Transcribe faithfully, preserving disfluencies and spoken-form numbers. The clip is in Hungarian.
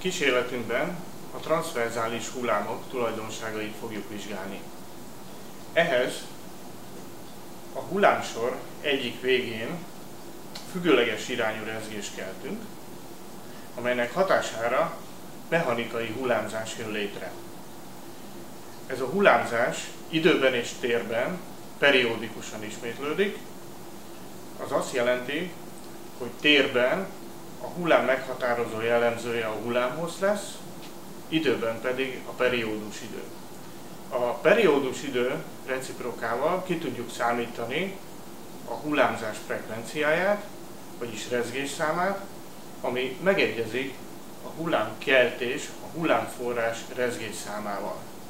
Kísérletünkben a transzverzális hullámok tulajdonságait fogjuk vizsgálni. Ehhez a hullámsor egyik végén függőleges irányú rezgést keltünk, amelynek hatására mechanikai hullámzás jön létre. Ez a hullámzás időben és térben periódikusan ismétlődik. Az azt jelenti, hogy térben a hullám meghatározó jellemzője a hullámhossz lesz, időben pedig a periódus idő. A periódus idő reciprokával ki tudjuk számítani a hullámzás frekvenciáját, vagyis rezgésszámát, ami megegyezik a hullámkeltés, a hullámforrás rezgésszámával.